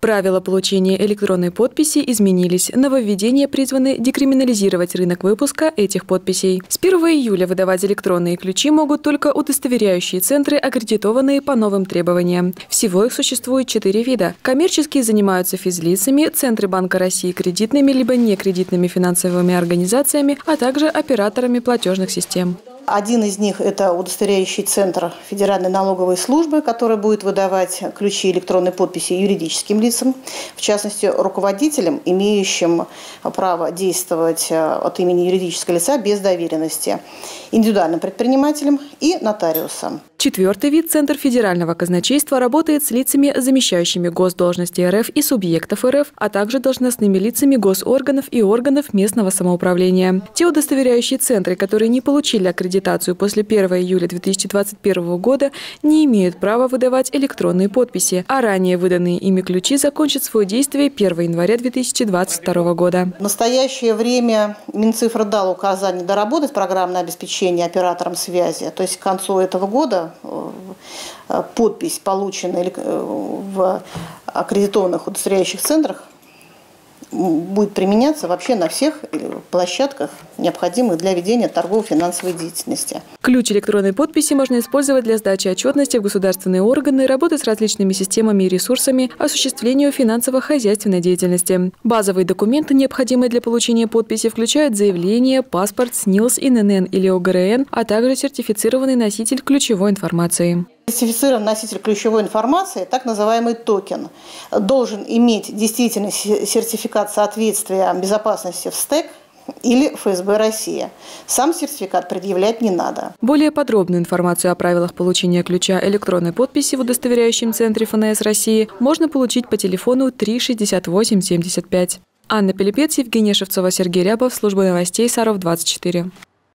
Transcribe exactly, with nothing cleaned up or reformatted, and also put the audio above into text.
Правила получения электронной подписи изменились. Нововведения призваны декриминализировать рынок выпуска этих подписей. С первого июля выдавать электронные ключи могут только удостоверяющие центры, аккредитованные по новым требованиям. Всего их существует четыре вида. Коммерческие занимаются физлицами, центры Банка России кредитными либо некредитными финансовыми организациями, а также операторами платежных систем. Один из них – это удостоверяющий центр Федеральной налоговой службы, который будет выдавать ключи электронной подписи юридическим лицам, в частности, руководителям, имеющим право действовать от имени юридического лица без доверенности, индивидуальным предпринимателям и нотариусам. Четвертый вид – Центр федерального казначейства работает с лицами, замещающими госдолжности РФ и субъектов РФ, а также должностными лицами госорганов и органов местного самоуправления. Те удостоверяющие центры, которые не получили аккредитацию после первого июля две тысячи двадцать первого года, не имеют права выдавать электронные подписи, а ранее выданные ими ключи закончат свое действие первого января две тысячи двадцать второго года. В настоящее время Минцифра дал указание доработать программное обеспечение операторам связи, то есть к концу этого года подпись, полученная в аккредитованных удостоверяющих центрах, будет применяться вообще на всех площадках, необходимых для ведения торгово-финансовой деятельности. Ключ электронной подписи можно использовать для сдачи отчетности в государственные органы, работы с различными системами и ресурсами, осуществлению финансово-хозяйственной деятельности. Базовые документы, необходимые для получения подписи, включают заявление, паспорт, СНИЛС, ИНН или ОГРН, а также сертифицированный носитель ключевой информации. Сертифицированный носитель ключевой информации, так называемый токен, должен иметь действительный сертификат соответствия безопасности в СТЭК или эф эс бэ России. Сам сертификат предъявлять не надо. Более подробную информацию о правилах получения ключа электронной подписи в удостоверяющем центре эф эн эс России можно получить по телефону три шестьдесят восемь семьдесят пять. Анна Пилипец, Евгения Шевцова, Сергей Рябов, служба новостей Саров двадцать четыре.